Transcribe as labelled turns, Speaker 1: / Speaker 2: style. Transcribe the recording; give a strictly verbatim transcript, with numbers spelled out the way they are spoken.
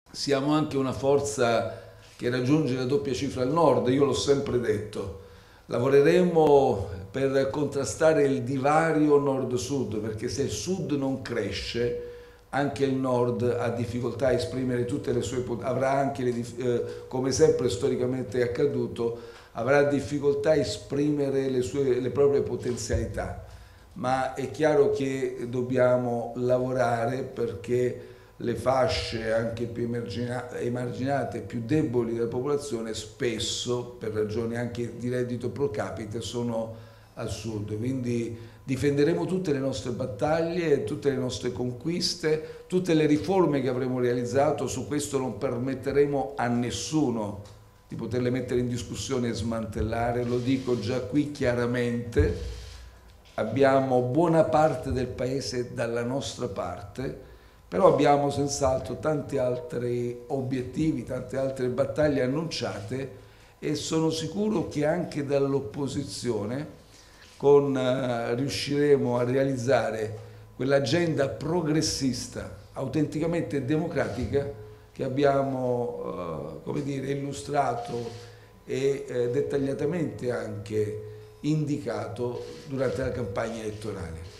Speaker 1: siamo anche una forza che raggiunge la doppia cifra al nord, io l'ho sempre detto. Lavoreremo per contrastare il divario nord-sud, perché se il sud non cresce, anche il nord ha difficoltà a esprimere tutte le sue, avrà anche, le, eh, come sempre storicamente è accaduto, avrà difficoltà a esprimere le, sue, le proprie potenzialità. Ma è chiaro che dobbiamo lavorare perché le fasce anche più emarginate, più deboli della popolazione, spesso, per ragioni anche di reddito pro capite, sono al sud. Quindi difenderemo tutte le nostre battaglie, tutte le nostre conquiste, tutte le riforme che avremo realizzato, su questo non permetteremo a nessuno di poterle mettere in discussione e smantellare, lo dico già qui chiaramente, abbiamo buona parte del paese dalla nostra parte, però abbiamo senz'altro tanti altri obiettivi, tante altre battaglie annunciate e sono sicuro che anche dall'opposizione con, eh, riusciremo a realizzare quell'agenda progressista, autenticamente democratica che abbiamo eh, come dire, illustrato e eh, dettagliatamente anche indicato durante la campagna elettorale.